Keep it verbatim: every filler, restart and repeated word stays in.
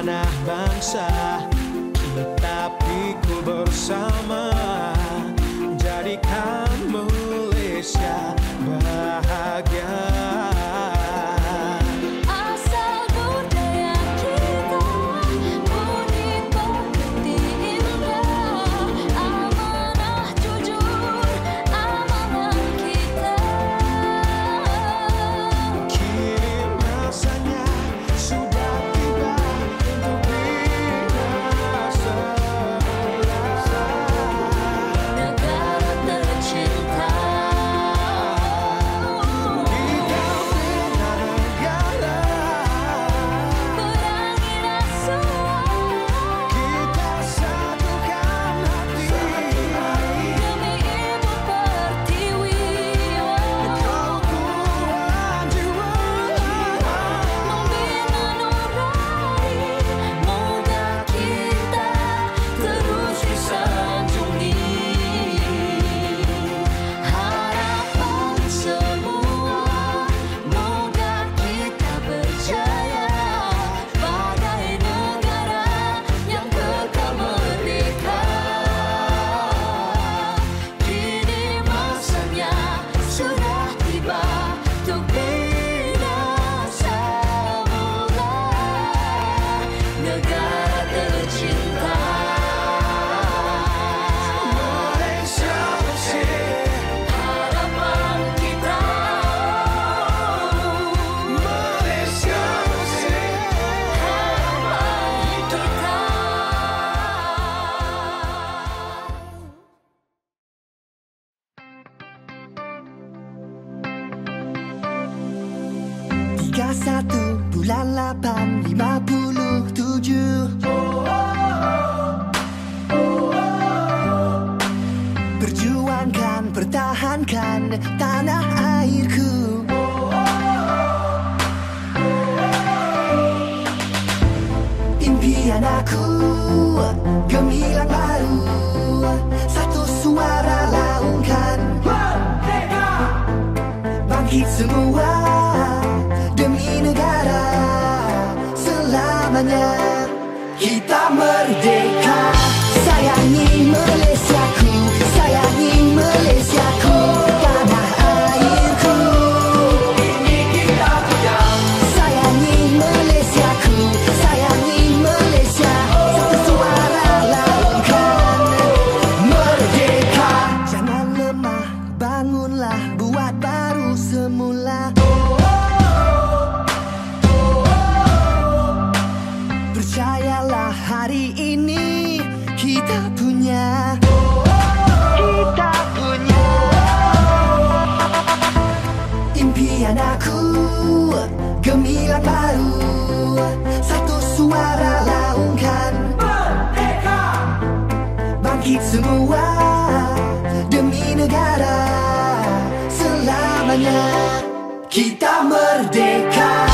anak bangsa, kita pikul bersama, jadikan Malaysia bahagia. tiga puluh satu bulan lapan lima puluh tujuh. Perjuangkan, pertahankan tanah airku. Impian aku gemilang baru, satu suara laungkan. Merdeka! Bangkit semua demi negara selamanya. Kita merdeka. Sayangi Malaysiaku, sayangi Malaysiaku, tanah airku. Ini kita punya. Sayangi Malaysiaku, sayangi Malaysia, satu suara laungkan. Merdeka. Jangan lemah, bangunlah, buat baru semula. Percayalah, hari ini kita punya. Kita punya. Impian aku gemilang baru, satu suara laungkan. Merdeka! Bangkit semua demi negara selamanya. Kita merdeka.